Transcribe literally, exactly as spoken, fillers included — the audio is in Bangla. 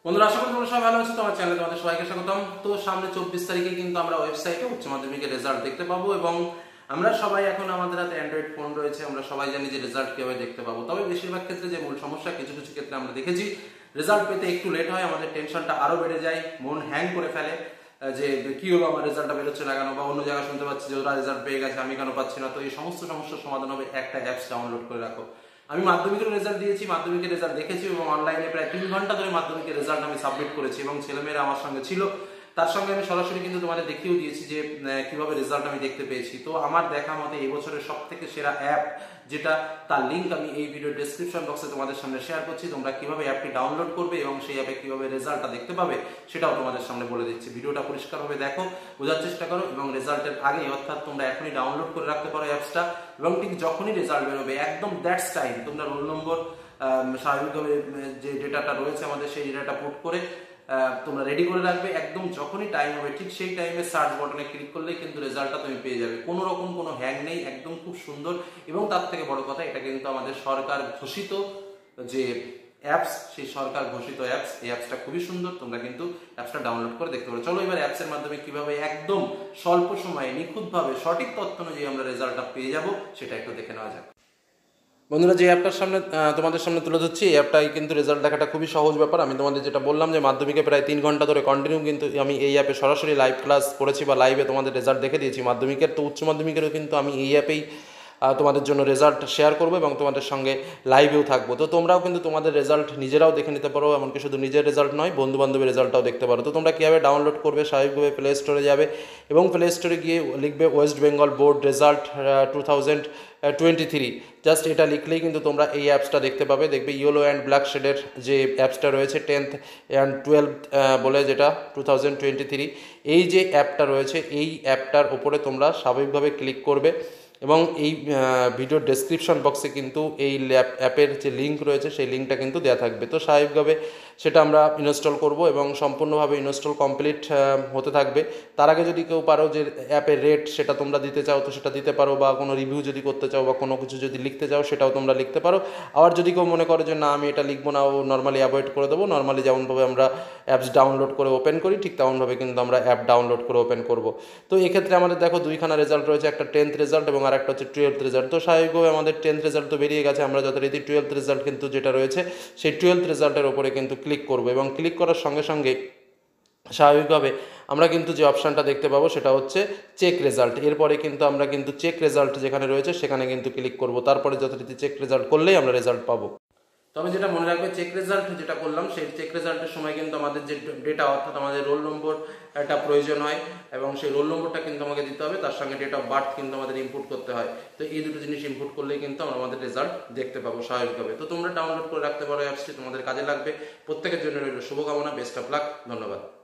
বন্ধুরা, আশা করি তোমরা সবাই ভালো আছো। তোমার চ্যানেলে তোমাদের সবাইকে স্বাগতম। তো সামনে চব্বিশ তারিখে কিন্তু আমরা ওয়েবসাইটে উচ্চ মাধ্যমিকের রেজাল্ট দেখতে পাবো এবং আমরা সবাই এখন আমাদের হাতে অ্যান্ড্রয়েড ফোন রয়েছে, আমরা সবাই জানি যে রেজাল্ট কিভাবে দেখতে পাবো। তবে বেশিরভাগ ক্ষেত্রে যে মূল সমস্যা, কিছু কিছু ক্ষেত্রে আমরা দেখেছি রেজাল্ট পেতে একটু লেট হয়, আমাদের টেনশনটা আরো বেড়ে যায়, মন হ্যাং করে ফেলে যে কি হলো, আমার রেজাল্টটা বেরোচ্ছে না কেন, বা অন্য জায়গায় শুনতে পাচ্ছি যে ওরা রেজাল্ট পেয়ে গেছে, আমি কেন পাচ্ছি না। তো এই সমস্ত সমস্যার সমাধান হবে একটা অ্যাপস ডাউনলোড করে রাখো। আমি মাধ্যমিকের রেজাল্ট দিয়েছি, মাধ্যমিকের রেজাল্ট দেখেছি এবং অনলাইনে প্রায় তিন ঘন্টা ধরে মাধ্যমিকের রেজাল্ট আমি সাবমিট করেছি এবং ছেলেমেয়েরা আমার সঙ্গে ছিল। তার সঙ্গে আমি সরাসরি কিন্তু তোমাদের দেখিয়েও দিয়েছি যে কিভাবে রেজাল্ট আমি দেখতে পেয়েছি। তো আমার দেখা মতে এই বছরের সব থেকে সেরা অ্যাপ যেটা, তার লিঙ্ক আমি এই ভিডিও ডেসক্রিপশন বক্সে তোমাদের সামনে শেয়ার করছি। তোমরা কিভাবে অ্যাপটি ডাউনলোড করবে এবং সেই অ্যাপে কিভাবে রেজাল্টটা দেখতে পাবে সেটাও তোমাদের সামনে বলে দিচ্ছি। ভিডিওটা পরিষ্কারভাবে দেখো, বোঝার চেষ্টা করো এবং রেজাল্টের আগে, অর্থাৎ তোমরা এখনই ডাউনলোড করে রাখতে পারো অ্যাপসটা, এবং ঠিক যখনই রেজাল্ট বেরোবে একদম দ্যাটস টাইম তোমরা রোল নম্বর, স্বাভাবিকভাবে যে ডেটাটা রয়েছে আমাদের সেই ডেটাটা পুট করে তোমরা রেডি করে রাখবে। একদম যখনই টাইম হবে ঠিক সেই টাইমে সার্চ বাটনে ক্লিক করলেই কিন্তু রেজাল্টটা তুমি পেয়ে যাবে। কোনো রকম কোনো হ্যাং নেই, একদম খুব সুন্দর। এবং তার থেকে বড় কথা, এটা কিন্তু আমাদের সরকার ঘোষিত যে অ্যাপস, সেই সরকার ঘোষিত অ্যাপস। এই অ্যাপসটা খুবই সুন্দর, তোমরা কিন্তু অ্যাপসটা ডাউনলোড করে দেখতে পারো। চলো এবার অ্যাপসের মাধ্যমে কিভাবে একদম স্বল্প সময়ে নিখুঁতভাবে সঠিক তথ্য অনুযায়ী আমরা রেজাল্টটা পেয়ে যাব সেটা একটু দেখে নেওয়া যাক। বন্ধুরা, যে অ্যাপটার সামনে তোমাদের সামনে তুলে ধরছি, এই অ্যাপটাই কিন্তু রেজাল্ট দেখাটা খুবই সহজ ব্যাপার। আমি তোমাদের যেটা বললাম যে মাধ্যমিকে প্রায় তিন ঘন্টা ধরে কন্টিনিউ কিন্তু আমি এই অ্যাপে সরাসরি লাইভ ক্লাস করেছি বা লাইভে তোমাদের রেজাল্ট দেখে দিয়েছি মাধ্যমিকের। তো উচ্চ মাধ্যমিকেরও কিন্তু আমি এই অ্যাপেই তোমাদের জন্য রেজাল্ট শেয়ার করবো এবং তোমাদের সঙ্গে লাইভেও থাকবো। তো তোমরাও কিন্তু তোমাদের রেজাল্ট নিজেরাও দেখে নিতে পারো, এমনকি শুধু নিজের রেজাল্ট নয়, বন্ধু বান্ধবের রেজাল্টটাও দেখতে পারো। তো তোমরা কীভাবে ডাউনলোড করবে, স্বাভাবিকভাবে প্লে স্টোরে যাবে এবং প্লে স্টোরে গিয়ে লিখবে west Bengal board result two thousand twenty three. Just এটা লিখলেই কিন্তু তোমরা এই অ্যাপসটা দেখতে পাবে। দেখবে ইয়েলো অ্যান্ড ব্ল্যাক শেডের যে অ্যাপসটা রয়েছে, টেন্থ অ্যান্ড টুয়েলভ বলে যেটা টু থাউজেন্ড টোয়েন্টি থ্রি, এই যে অ্যাপটা রয়েছে এই অ্যাপটার ওপরে তোমরা স্বাভাবিকভাবে ক্লিক করবে এবং এই ভিডিও ডেসক্রিপশন বক্সে কিন্তু এই অ্যাপের যে লিঙ্ক রয়েছে সেই লিঙ্কটা কিন্তু দেওয়া থাকবে। তো স্বাভাবিকভাবে সেটা আমরা ইনস্টল করব এবং সম্পূর্ণভাবে ইনস্টল কমপ্লিট হতে থাকবে। তার আগে যদি কেউ পারো যে অ্যাপের রেট সেটা তোমরা দিতে চাও তো সেটা দিতে পারো, বা কোনো রিভিউ যদি করতে চাও বা কোনো কিছু যদি লিখতে চাও সেটাও তোমরা লিখতে পারো। আবার যদি কেউ মনে করো যে না আমি এটা লিখবো না, ও নর্মালি অ্যাভয়েড করে দেবো, নর্মালি যেমনভাবে আমরা অ্যাপস ডাউনলোড করে ওপেন করি ঠিক তেমনভাবে কিন্তু আমরা অ্যাপ ডাউনলোড করে ওপেন করব। তো এক্ষেত্রে আমাদের দেখো দুইখানা রেজাল্ট রয়েছে, একটা টেন্থ রেজাল্ট এবং আর একটা হচ্ছে টুয়েলথ রেজাল্ট। তো স্বাভাবিকভাবে আমাদের টেন্থ রেজাল্ট তো বেরিয়ে গেছে, আমরা যথারীতি টুয়েলথ রেজাল্ট কিন্তু যেটা রয়েছে সেই টুয়েলথ রেজাল্টের ওপরে কিন্তু ক্লিক করবো এবং ক্লিক করার সঙ্গে সঙ্গে স্বাভাবিকভাবে আমরা কিন্তু যে অপশানটা দেখতে পাবো সেটা হচ্ছে চেক রেজাল্ট। এরপরে কিন্তু আমরা কিন্তু চেক রেজাল্ট যেখানে রয়েছে সেখানে কিন্তু ক্লিক করব, তারপরে যথারীতি চেক রেজাল্ট করলেই আমরা রেজাল্ট পাবো। তবে যেটা মনে রাখবে, চেক রেজাল্ট যেটা করলাম সেই চেক রেজাল্টের সময় কিন্তু আমাদের যে ডেটা, অর্থাৎ আমাদের রোল নম্বর একটা প্রয়োজন হয় এবং সেই রোল নম্বরটা কিন্তু আমাকে দিতে হবে, তার সঙ্গে ডেট অফ বার্থ কিন্তু আমাদের ইনপুট করতে হয়। তো এই দুটো জিনিস ইনপুট করলেই কিন্তু আমরা আমাদের রেজাল্ট দেখতে পাবো স্বাভাবিকভাবে। তো তোমরা ডাউনলোড করে রাখতে পারো অ্যাপসটি, তোমাদের কাজে লাগবে। প্রত্যেকের জন্য রইল শুভকামনা, বেস্ট অফ লাক, ধন্যবাদ।